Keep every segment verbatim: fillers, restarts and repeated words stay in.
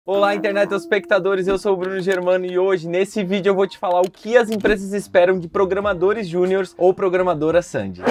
Olá, internet espectadores, eu sou o Bruno Germano e hoje, nesse vídeo, eu vou te falar o que as empresas esperam de programadores júniors ou programadora Sandy.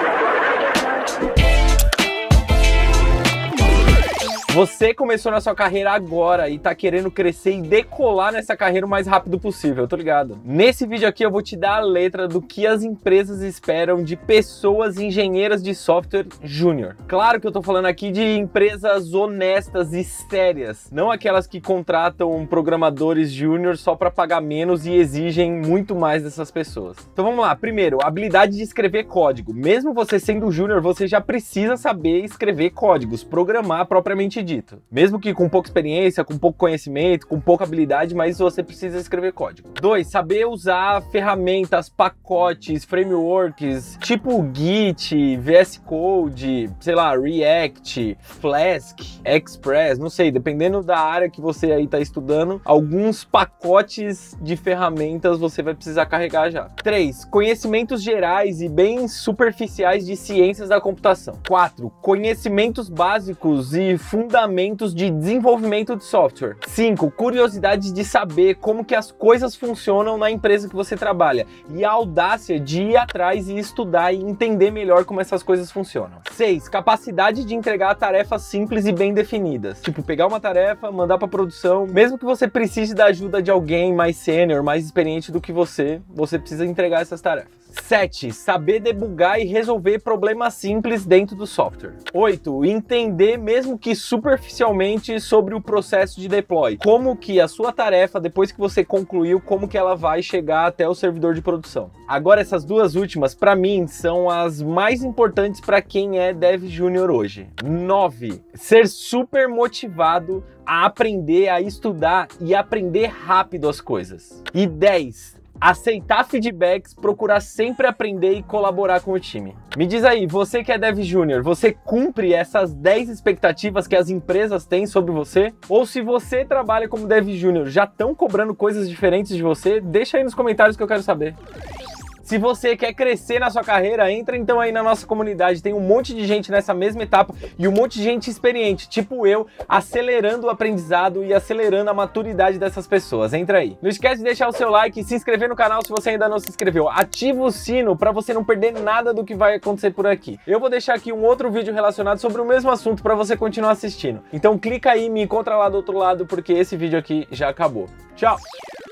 Você começou na sua carreira agora e tá querendo crescer e decolar nessa carreira o mais rápido possível, eu tô ligado. Nesse vídeo aqui eu vou te dar a letra do que as empresas esperam de pessoas engenheiras de software júnior. Claro que eu tô falando aqui de empresas honestas e sérias, não aquelas que contratam programadores júnior só para pagar menos e exigem muito mais dessas pessoas. Então vamos lá, primeiro, habilidade de escrever código. Mesmo você sendo júnior, você já precisa saber escrever códigos, programar propriamente dito. Mesmo que com pouca experiência, com pouco conhecimento, com pouca habilidade, mas você precisa escrever código. Dois, saber usar ferramentas, pacotes, frameworks, tipo Git, V S Code, sei lá, React, Flask, Express, não sei, dependendo da área que você aí tá estudando, alguns pacotes de ferramentas você vai precisar carregar já. Três, conhecimentos gerais e bem superficiais de ciências da computação. Quatro, conhecimentos básicos e fundamentais fundamentos de desenvolvimento de software. cinco. Curiosidade de saber como que as coisas funcionam na empresa que você trabalha e a audácia de ir atrás e estudar e entender melhor como essas coisas funcionam. seis. Capacidade de entregar tarefas simples e bem definidas. Tipo, pegar uma tarefa, mandar para produção, mesmo que você precise da ajuda de alguém mais sênior, mais experiente do que você, você precisa entregar essas tarefas. sete. Saber debugar e resolver problemas simples dentro do software. oito. Entender, mesmo que superficialmente, sobre o processo de deploy. Como que a sua tarefa, depois que você concluiu, como que ela vai chegar até o servidor de produção. Agora, essas duas últimas, para mim, são as mais importantes para quem é dev júnior hoje. nove. Ser super motivado a aprender, a estudar e aprender rápido as coisas. E dez. Aceitar feedbacks, procurar sempre aprender e colaborar com o time. Me diz aí, você que é dev júnior, você cumpre essas dez expectativas que as empresas têm sobre você? Ou se você trabalha como dev júnior, já estão cobrando coisas diferentes de você? Deixa aí nos comentários que eu quero saber. Se você quer crescer na sua carreira, entra então aí na nossa comunidade, tem um monte de gente nessa mesma etapa e um monte de gente experiente, tipo eu, acelerando o aprendizado e acelerando a maturidade dessas pessoas. Entra aí. Não esquece de deixar o seu like e se inscrever no canal se você ainda não se inscreveu. Ativa o sino para você não perder nada do que vai acontecer por aqui. Eu vou deixar aqui um outro vídeo relacionado sobre o mesmo assunto para você continuar assistindo. Então clica aí e me encontra lá do outro lado porque esse vídeo aqui já acabou. Tchau!